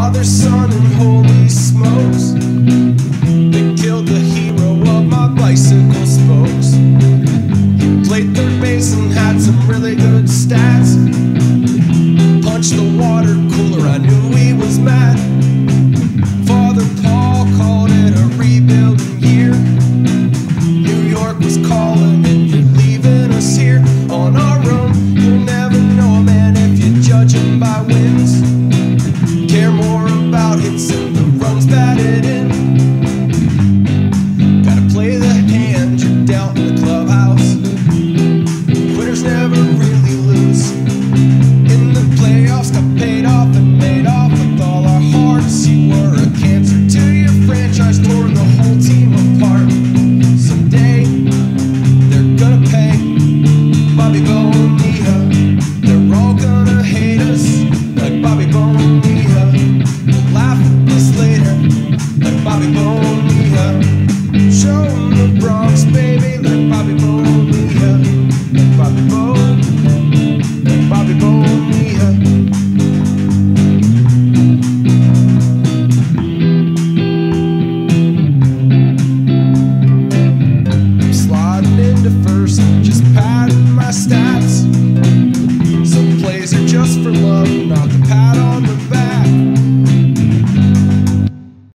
Father, Son, and holy smokes, they killed the hero of my bicycle spokes. He played third base and had some really good stats. Punched the water cooler, I knew he was mad. Father Paul called it a rebuilding year. New York was calling and you're leaving us here on our own. You'll never know a man if you judge him by wins. Care more about hits and the runs batted in. Gotta play the hand you're dealt in the clubhouse. Quitters never really lose. In the playoffs, got paid off and made off with all our hearts. You were a cancer to your franchise, tore the whole team apart. Someday, they're gonna pay Bobby Bonilla. They're all gonna hate us like Bobby Bonilla. We'll laugh at this later like Bobby Bonilla. Show 'em the Bronx, baby, like Bobby Bonilla.